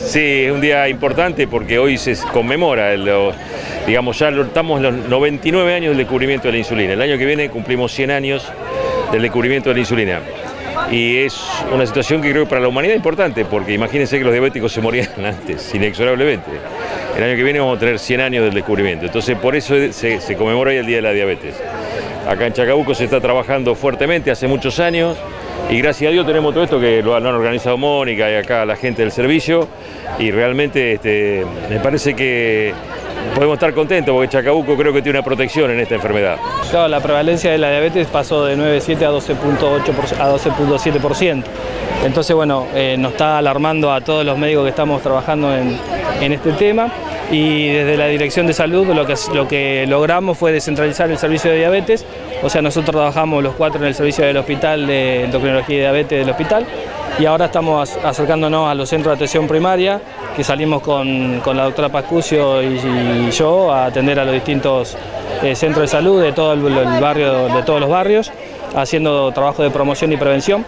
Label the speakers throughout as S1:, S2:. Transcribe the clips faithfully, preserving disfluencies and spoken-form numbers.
S1: Sí, es un día importante porque hoy se conmemora, el, los, digamos, ya estamos en los noventa y nueve años del descubrimiento de la insulina. El año que viene cumplimos cien años del descubrimiento de la insulina. Y es una situación que creo que para la humanidad es importante, porque imagínense que los diabéticos se morían antes, inexorablemente. El año que viene vamos a tener cien años del descubrimiento, entonces por eso se, se conmemora hoy el Día de la Diabetes. Acá en Chacabuco se está trabajando fuertemente hace muchos años, y gracias a Dios tenemos todo esto que lo han organizado Mónica y acá la gente del servicio, y realmente este, me parece que podemos estar contentos porque Chacabuco creo que tiene una protección en esta enfermedad.
S2: Claro, la prevalencia de la diabetes pasó de nueve punto siete a doce punto ocho a doce punto siete por ciento. Entonces, bueno, eh, nos está alarmando a todos los médicos que estamos trabajando en, en este tema, y desde la Dirección de Salud lo que, lo que logramos fue descentralizar el servicio de diabetes. O sea, nosotros trabajamos los cuatro en el servicio del hospital de endocrinología y diabetes del hospital, y ahora estamos acercándonos a los centros de atención primaria, que salimos con, con la doctora Pascucio y, y yo a atender a los distintos eh, centros de salud de todo el, el barrio, de todos los barrios, haciendo trabajo de promoción y prevención.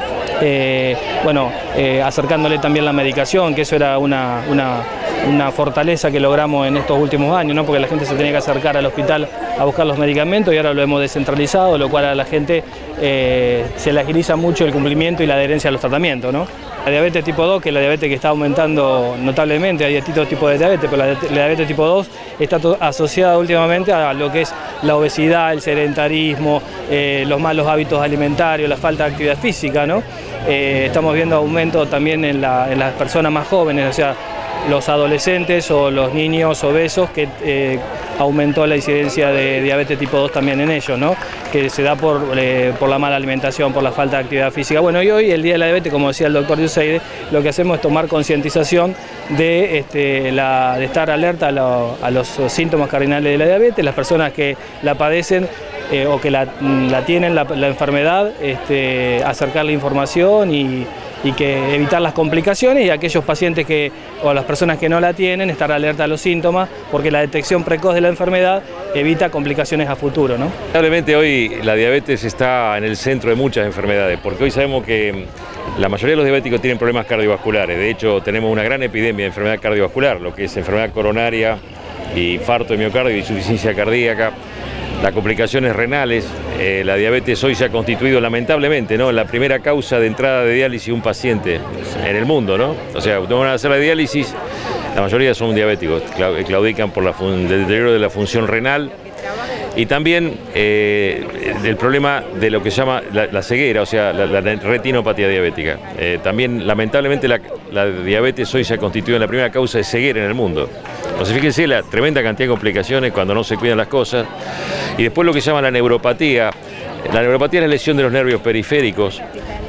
S2: Eh, bueno, eh, acercándole también la medicación, que eso era una, una, una fortaleza que logramos en estos últimos años, ¿no? Porque la gente se tenía que acercar al hospital a buscar los medicamentos, y ahora lo hemos descentralizado, lo cual a la gente eh, se le agiliza mucho el cumplimiento y la adherencia a los tratamientos, ¿no? La diabetes tipo dos, que es la diabetes que está aumentando notablemente, hay distintos tipos de diabetes, pero la, la diabetes tipo dos está asociada últimamente a lo que es la obesidad, el sedentarismo, eh, los malos hábitos alimentarios, la falta de actividad física, ¿no? Eh, estamos viendo aumento también en, la, en las personas más jóvenes, o sea, los adolescentes o los niños obesos, que eh, aumentó la incidencia de diabetes tipo dos también en ellos, ¿no? Que se da por, eh, por la mala alimentación, por la falta de actividad física. Bueno, y hoy, el Día de la Diabetes, como decía el doctor Yuseide, lo que hacemos es tomar concientización de, este, la, de estar alerta a, lo, a los síntomas cardinales de la diabetes, las personas que la padecen eh, o que la, la tienen la, la enfermedad, este, acercarle información y y que evitar las complicaciones, y aquellos pacientes que, o las personas que no la tienen, estar alerta a los síntomas, porque la detección precoz de la enfermedad evita complicaciones a futuro, ¿no?
S1: Lamentablemente hoy la diabetes está en el centro de muchas enfermedades, porque hoy sabemos que la mayoría de los diabéticos tienen problemas cardiovasculares. De hecho, tenemos una gran epidemia de enfermedad cardiovascular, lo que es enfermedad coronaria, infarto de miocardio y insuficiencia cardíaca. Las complicaciones renales, eh, la diabetes hoy se ha constituido lamentablemente, ¿no?, la primera causa de entrada de diálisis de un paciente en el mundo, ¿no? O sea, cuando van a hacer la diálisis, la mayoría son diabéticos, claudican por el deterioro de la función renal, y también eh, el problema de lo que se llama la, la ceguera, o sea, la, la retinopatía diabética. Eh, también, lamentablemente, la, la diabetes hoy se ha constituido en la primera causa de ceguera en el mundo. Entonces, fíjense la tremenda cantidad de complicaciones cuando no se cuidan las cosas. Y después lo que se llama la neuropatía. La neuropatía es la lesión de los nervios periféricos,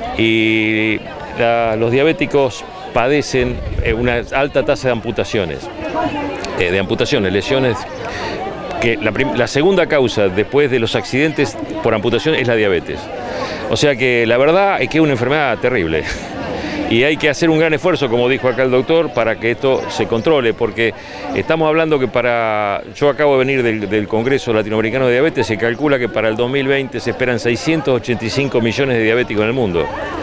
S1: y la, los diabéticos padecen una alta tasa de amputaciones, eh, de amputaciones, lesiones, que la, la segunda causa después de los accidentes por amputación es la diabetes. O sea que la verdad es que es una enfermedad terrible. Y hay que hacer un gran esfuerzo, como dijo acá el doctor, para que esto se controle, porque estamos hablando que para... Yo acabo de venir del, del Congreso Latinoamericano de Diabetes, se calcula que para el dos mil veinte se esperan seiscientos ochenta y cinco millones de diabéticos en el mundo.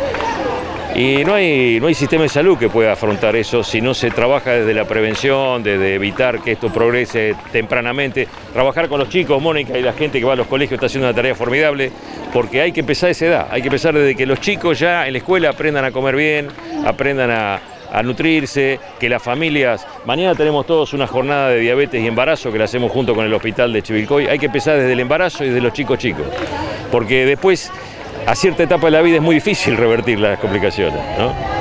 S1: Y no hay, no hay sistema de salud que pueda afrontar eso si no se trabaja desde la prevención, desde evitar que esto progrese tempranamente. Trabajar con los chicos, Mónica y la gente que va a los colegios está haciendo una tarea formidable, porque hay que empezar a esa edad, hay que empezar desde que los chicos ya en la escuela aprendan a comer bien, aprendan a, a nutrirse, que las familias... Mañana tenemos todos una jornada de diabetes y embarazo que la hacemos junto con el hospital de Chivilcoy. Hay que empezar desde el embarazo y desde los chicos chicos, porque después... A cierta etapa de la vida es muy difícil revertir las complicaciones, ¿no?